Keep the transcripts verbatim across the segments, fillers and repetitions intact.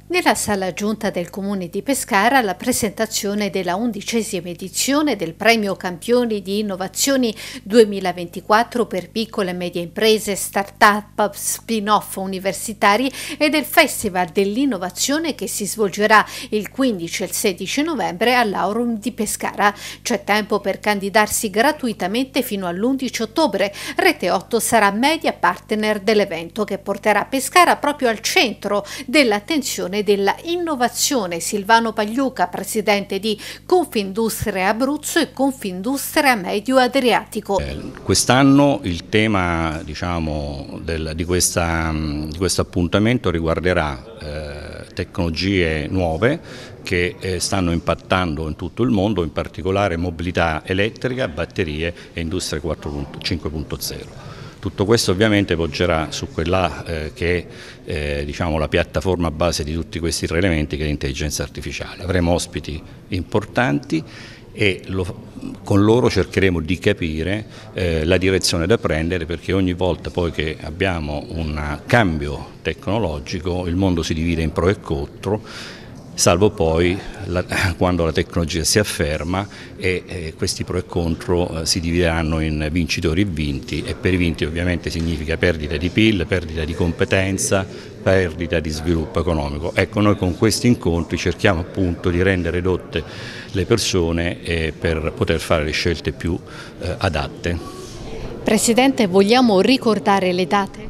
Nella sala giunta del Comune di Pescara la presentazione della undicesima edizione del Premio Campioni di Innovazioni duemilaventiquattro per piccole e medie imprese, start-up, spin-off universitari e del Festival dell'Innovazione che si svolgerà il quindici e il sedici novembre all'Aurum di Pescara. C'è tempo per candidarsi gratuitamente fino all'undici ottobre. Rete otto sarà media partner dell'evento che porterà Pescara proprio al centro dell'attenzione della innovazione. Silvano Pagliuca, presidente di Confindustria Abruzzo e Confindustria Medio Adriatico. Eh, quest'anno il tema diciamo, del, di, questa, di questo appuntamento riguarderà eh, tecnologie nuove che eh, stanno impattando in tutto il mondo, in particolare mobilità elettrica, batterie e industria cinque punto zero. Tutto questo ovviamente poggerà su quella eh, che è eh, diciamo, la piattaforma base di tutti questi tre elementi, che è l'intelligenza artificiale. Avremo ospiti importanti e lo, con loro cercheremo di capire eh, la direzione da prendere, perché ogni volta poi che abbiamo un cambio tecnologico il mondo si divide in pro e contro, salvo poi la, quando la tecnologia si afferma e eh, questi pro e contro eh, si divideranno in vincitori e vinti, e per i vinti ovviamente significa perdita di P I L, perdita di competenza, perdita di sviluppo economico. Ecco, noi con questi incontri cerchiamo appunto di rendere edotte le persone eh, per poter fare le scelte più eh, adatte. Presidente, vogliamo ricordare le date?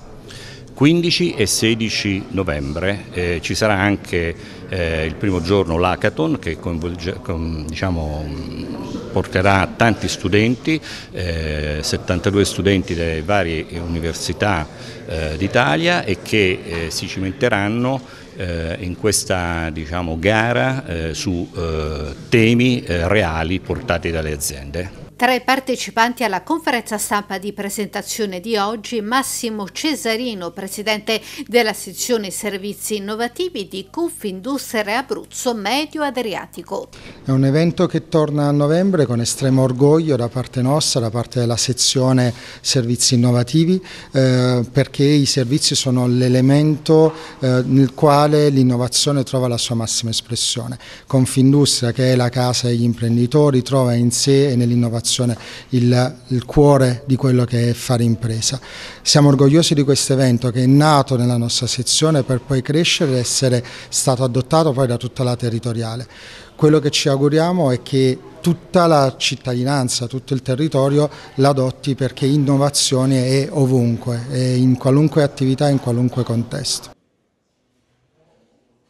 quindici e sedici novembre eh, ci sarà anche eh, il primo giorno l'hackathon che con, diciamo, porterà tanti studenti, eh, settantadue studenti delle varie università eh, d'Italia, e che eh, si cimenteranno eh, in questa diciamo, gara eh, su eh, temi eh, reali portati dalle aziende. Tra i partecipanti alla conferenza stampa di presentazione di oggi, Massimo Cesarino, presidente della sezione servizi innovativi di Confindustria Abruzzo Medio Adriatico. È un evento che torna a novembre con estremo orgoglio da parte nostra, da parte della sezione servizi innovativi, eh, perché i servizi sono l'elemento eh, nel quale l'innovazione trova la sua massima espressione. Confindustria, che è la casa degli imprenditori, trova in sé e nell'innovazione Il, il cuore di quello che è fare impresa. Siamo orgogliosi di questo evento che è nato nella nostra sezione per poi crescere e essere stato adottato poi da tutta la territoriale. Quello che ci auguriamo è che tutta la cittadinanza, tutto il territorio l'adotti, perché innovazione è ovunque, è in qualunque attività, in qualunque contesto.